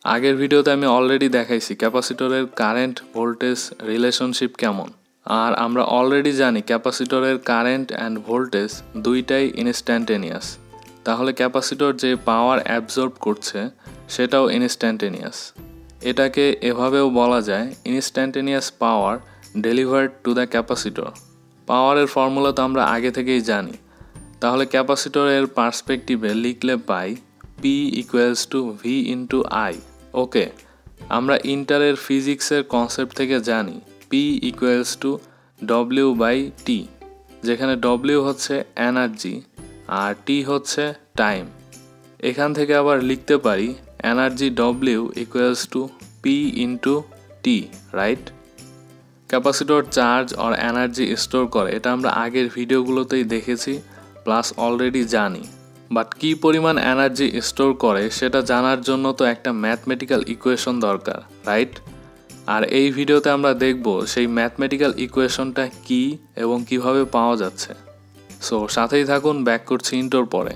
আগের ভিডিওতে আমি অলরেডি দেখাইছি ক্যাপাসিটরের কারেন্ট ভোল্টেজ রিলেশনশিপ কেমন। আর আমরা অলরেডি জানি ক্যাপাসিটরের কারেন্ট অ্যান্ড ভোল্টেজ দুইটাই ইনস্ট্যান্টেনিয়াস। তাহলে ক্যাপাসিটর যে পাওয়ার অ্যাবজর্ব করছে সেটাও ইনস্ট্যান্টেনিয়াস। এটাকে এভাবেও বলা যায় instantaneous power delivered to the capacitor. পাওয়ারের ফর্মুলা তো আমরা আগে থেকেই জানি। তাহলে ক্যাপাসিটরের পার্সপেক্টিভে লিখলে পাই P = V × I। ওকে, আমরা ইন্টারের ফিজিক্সের কনসেপ্ট থেকে জানি P = W/T, যেখানে W হচ্ছে এনার্জি আর T হচ্ছে টাইম। এখান থেকে আবার লিখতে পারি energy W = P × T, right? Capacitor charge আর এনার্জি স্টোর করে, এটা আমরা আগের ভিডিওগুলোতেই দেখেছি প্লাস অলরেডি জানি। বাট কী পরিমাণ এনার্জি স্টোর করে সেটা জানার জন্য তো একটা ম্যাথমেটিক্যাল ইকুয়েশন দরকার, রাইট? আর এই ভিডিওতে আমরা দেখব সেই ম্যাথমেটিক্যাল ইকুয়েশনটা কী এবং কিভাবে পাওয়া যাচ্ছে। সো সাথেই থাকুন, ব্যাক করছি ইন্টোর পরে।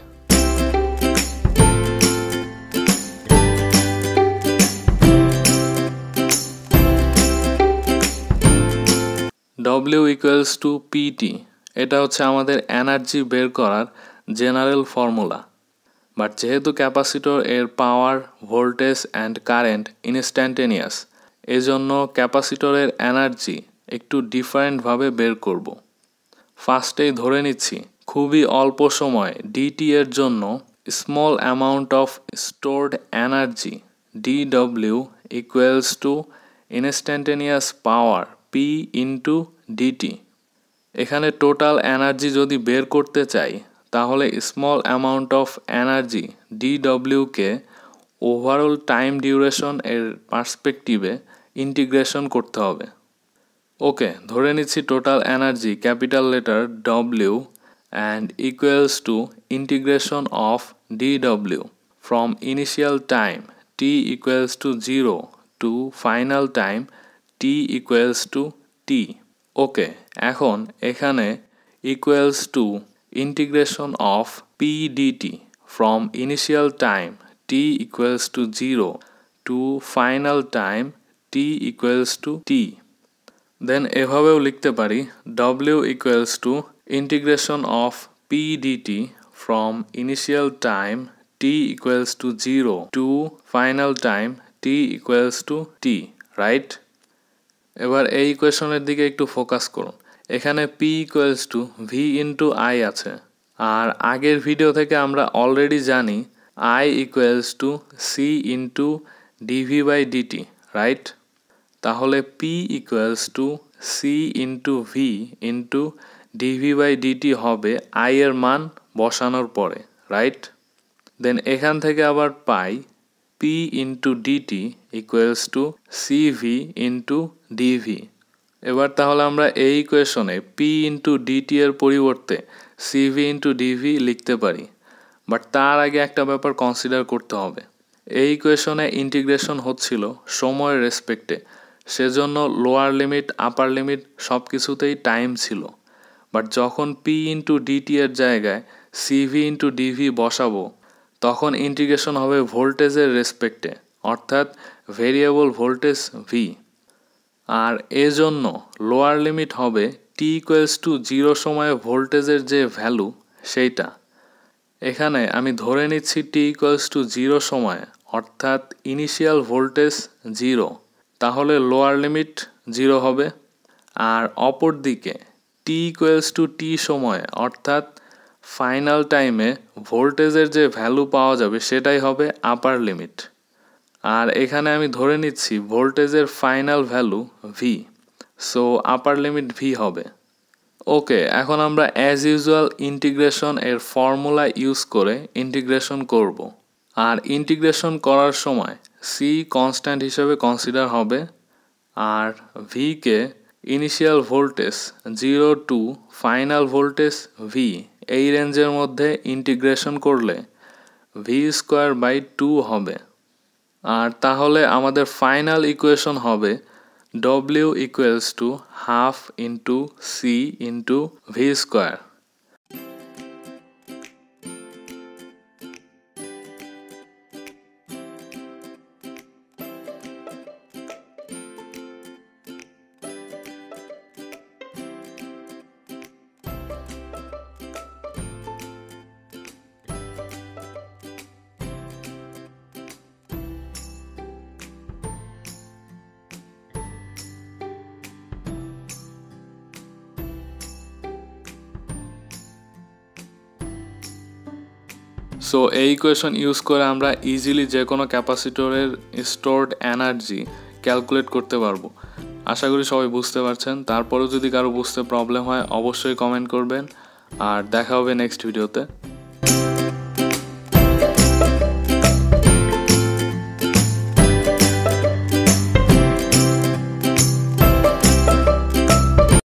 W = PT, এটা হচ্ছে আমাদের এনার্জি বের করার জেনারেল ফর্মুলা। বাট যেহেতু ক্যাপাসিটর এর power, voltage and current instantaneous, এজন্য ক্যাপাসিটরের এনার্জি একটু ডিফারেন্টভাবে বের করব। ফার্স্টেই ধরে নিচ্ছি খুবই অল্প সময় DT এর জন্য small amount of stored energy DW = instantaneous power P × DT। এখানে টোটাল এনার্জি যদি বের করতে চাই তাহলে small amount of energy DW কে ওভারঅল টাইম ডিউরেশন এর পার্সপেক্টিভে ইন্টিগ্রেশন করতে হবে। ওকে, ধরে নিচ্ছি total energy capital letter W and equals to integration of DW from initial time T = 0 to final time T = T। Okay, এখন এখানে equals to integration of PDT from initial time T = 0 to final time T = T। Then এভাবেও লিখতে পারি W = integration of PDT from initial time T = 0 to final time T = T, right? এবার এই ইকুয়েশনের দিকে একটু ফোকাস করুন। এখানে P = V × I আছে। আর আগের ভিডিও থেকে আমরা অলরেডি জানি I = C × dV/dt, রাইট? তাহলে P = C × V × dV/dt হবে I এর মান বসানোর পরে, রাইট? দেন এখান থেকে আবার পাই P × dt = CV × dV। এবার তাহলে আমরা এই ইকুয়েশনে P × dt এর পরিবর্তে CV × dV লিখতে পারি। বাট তার আগে একটা ব্যাপার কনসিডার করতে হবে। এই ইকুয়েশনে ইন্টিগ্রেশন হচ্ছিল সময়ের রেসপেক্টে, সেজন্য লোয়ার লিমিট, আপার লিমিট সব কিছুতেই টাইম ছিল। বাট যখন P × dt এর জায়গায় CV × dV বসাবো তখন ইন্টিগ্রেশন হবে ভোল্টেজের রেসপেক্টে, অর্থাৎ ভেরিয়েবল ভোল্টেজ V। আর এজন্য লোয়ার লিমিট হবে T = 0 সময়ে ভোল্টেজের যে ভ্যালু সেইটা। এখানে আমি ধরে নিচ্ছি T = 0 সময়ে, অর্থাৎ ইনিশিয়াল ভোল্টেজ 0, তাহলে লোয়ার লিমিট 0 হবে। আর অপর দিকে T = T সময়ে, অর্থাৎ ফাইনাল টাইমে ভোল্টেজের যে ভ্যালু পাওয়া যাবে সেটাই হবে আপার লিমিট। আর এখানে আমি ধরে নিচ্ছি ভোল্টেজের final value V, so upper limit V হবে। ওকে, এখন আমরা অ্যাজ ইউজুয়াল ইন্টিগ্রেশন এর ফর্মুলা ইউজ করে ইন্টিগ্রেশন করব। আর ইন্টিগ্রেশন করার সময় C কনস্ট্যান্ট হিসেবে কনসিডার হবে আর V কে initial voltage 0 to final voltage V এই রেঞ্জের মধ্যে ইন্টিগ্রেশন করলে V²/2 হবে। আর তাহলে আমাদের ফাইনাল ইকুয়েশন হবে W = ½ × C × V²। সো এই ইকুয়েশন ইউজ করে আমরা ইজিলি যে কোনো ক্যাপাসিটরের স্টোরড এনার্জি ক্যালকুলেট করতে পারবো। আশা করি সবাই বুঝতে পারছেন। তারপরেও যদি কারো বুঝতে প্রবলেম হয় অবশ্যই কমেন্ট করবেন, আর দেখা হবে নেক্সট ভিডিওতে।